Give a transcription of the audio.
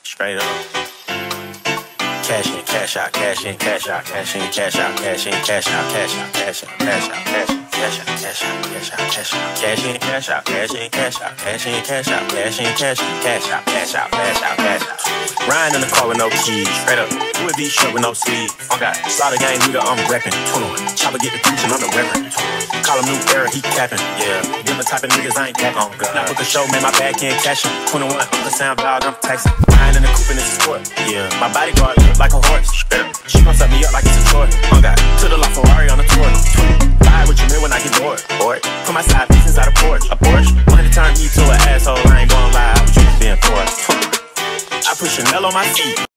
Straight up. Cash in, cash out, cash in, cash out, cash in, cash out, cash in, cash out, cash out, cash in, cash out, cash in, cash out, cash out, cash out, cash out, cash in, cash out, cash in, cash out, cash in, cash out, cash in, cash in, cash out, cash out, cash out, cash out. Riding in the car with no keys, straight up. Louis V shirt with no sleeves. Oh God, Slaughter Gang nigga, I'm reppin'. 21. Chopper get the preaching, I'm the reverend. Call him new era, he capping. Yeah, them the type of niggas I ain't capping. Oh God, not with the show, man, my bag can't cash him. 21 on the sound dog, I'm taxing. Riding in the coupe in this sport. Yeah, my bodyguard look like a horse. She gon' set me up like it's a toy. Oh God, to the La Ferrari on the tour. Ride with your man when I get bored. Bored. Put my side piece inside a Porsche. A Porsche. Wanted to turn me to an asshole. I ain't gon' lie, I was just being poor. I put Chanel on my feet.